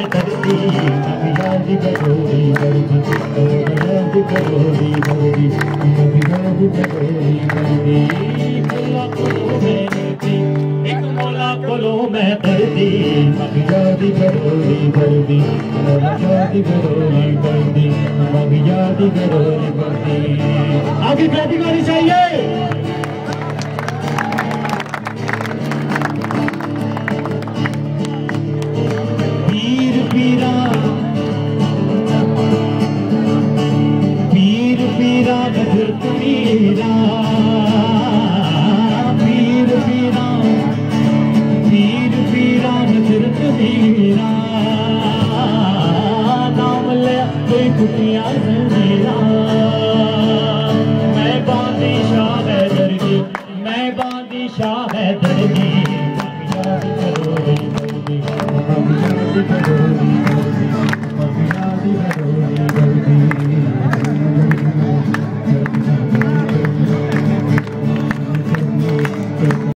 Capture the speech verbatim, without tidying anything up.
मैं दर्दी याद करोगी दर्दी याद करोगी दर्दी याद करोगी दर्दी मौला कोलो मैं दर्दी एक मौला कोलो मैं दर्दी याद करोगी दर्दी याद करोगी दर्दी याद करोगी दर्दी। आगे क्लैपिंग होनी चाहिए। पीर पीरा पीर पीरा हजरत मीरा पीर पीरा पीर पीरा हजरत मीरा नाम ले कोई कुटिया से मेरा मैं बादशाह है दर्दी मैं बादशाह है दर्दी याद करोगी दर्दी याद करोगी